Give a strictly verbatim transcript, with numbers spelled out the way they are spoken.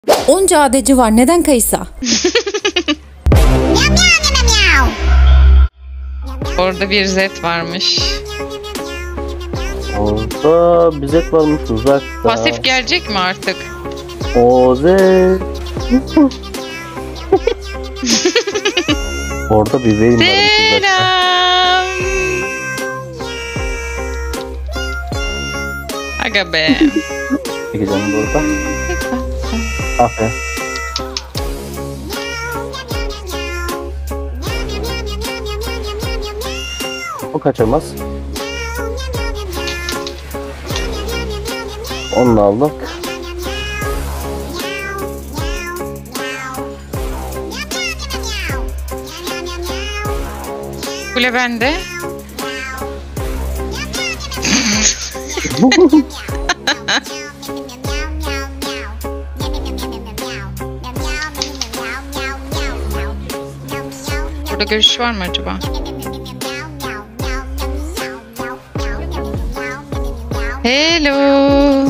Onca adeci var. Neden Kaysa? Orada bir zet varmış. Orada bir zet varmış uzakta. Pasif gelecek mi artık? O zet. Orada bir beyin varmış uzakta. Selam. Aga be. Çekeceğim burada. Aferin. O kaçamaz. Onu da aldık. Kule bende. Burada görüş var mı acaba? Hello.